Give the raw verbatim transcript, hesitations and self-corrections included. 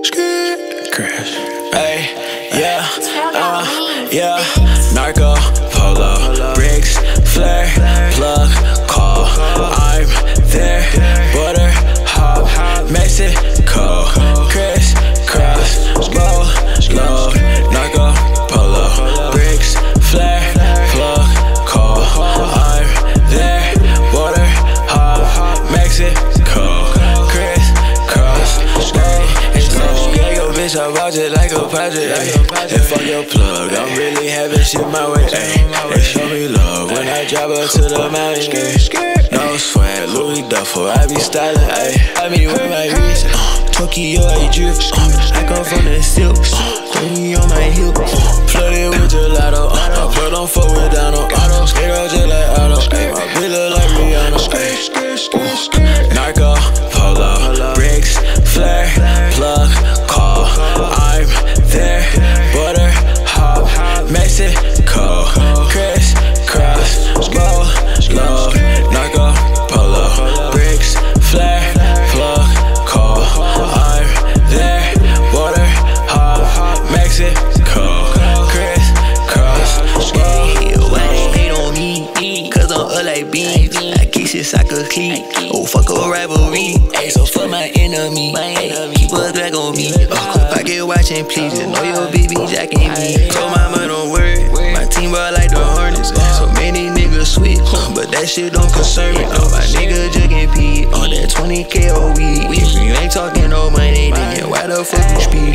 Crash. Hey, yeah, uh, yeah. Narco, polo, bricks, flare, plug, call. I'm there, border, hop, Mexico, Chris, cross, roll, load. Narco, polo, bricks, flare, plug, call. I'm there, border, hop, Mexico, Chris, cross, roll. Bitch, I watch it like a project, ayy. And fuck your plug, I'm really having shit my way, ayy. They show me love when I drop her to the mountain, ayy. No sweat, Louis Duffel, I be styling, ayy. I be with my wrist, uh, Tokyo, I drip, uh, I come from the silks, twenty on my hip, uh, flooded with gelato, uh, but don't fuck with Donald, uh, skate out just like Otto, ayy. My bitch look like Rihanna, ayy. Narco, polo, bricks, flare, plug, call. I'm there, border, hop, Mexico, Chris, cross, roll, load. Narco, polo, bricks, flare, plug, call. I'm there, border, hop, Mexico, Chris, cross, roll. Why they hate on me? Cause I'm up like beans. I kick shit soccer cleat. Oh, fuck a rivalry. Ay, so fuck my enemy. Ay, keep a black on me. Uh, pocket watching, please. You know your baby jacking me. Told mama don't worry. My team ball like the Hornets. So many niggas sweet, but that shit don't concern me. No, my nigga jugging P on that twenty K a week. If you ain't talking no money, then why the fuck you speak?